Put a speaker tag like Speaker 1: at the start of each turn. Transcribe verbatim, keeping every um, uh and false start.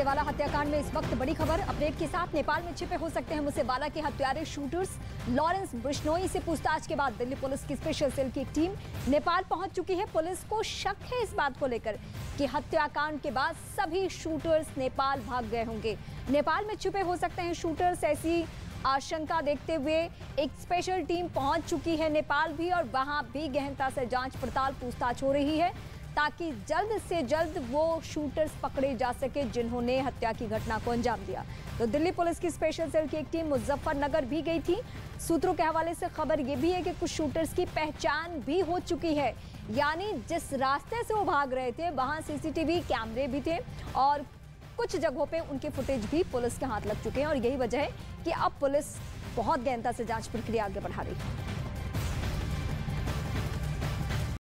Speaker 1: मुसेवाला हत्याकांड में इस वक्त बड़ी खबर अपडेट के साथ। नेपाल में छिपे हो सकते हैं मुसेवाला के हत्यारे शूटर्स। लॉरेंस बिश्नोई से पूछताछ के बाद दिल्ली पुलिस की स्पेशल सेल की एक टीम नेपाल पहुंच चुकी है। पुलिस को शक है इस बात को लेकर कि हत्याकांड के बाद सभी शूटर्स नेपाल भाग गए होंगे। नेपाल में छिपे हो सकते हैं शूटर्स, ऐसी आशंका देखते हुए एक स्पेशल टीम पहुंच चुकी है नेपाल भी, और वहां भी गहनता से जांच पड़ताल पूछताछ हो रही है ताकि जल्द से जल्द वो शूटर्स पकड़े जा सके जिन्होंने हत्या की घटना को अंजाम दिया। तो दिल्ली पुलिस की स्पेशल सेल की एक टीम मुजफ्फरनगर भी गई थी। सूत्रों के हवाले से खबर ये भी है कि कुछ शूटर्स की पहचान भी हो चुकी है, यानी जिस रास्ते से वो भाग रहे थे वहां सीसीटीवी कैमरे भी थे और कुछ जगहों पे उनके फुटेज भी पुलिस के हाथ लग चुके हैं। और यही वजह है कि अब पुलिस बहुत गहनता से जांच प्रक्रिया आगे बढ़ा रही है।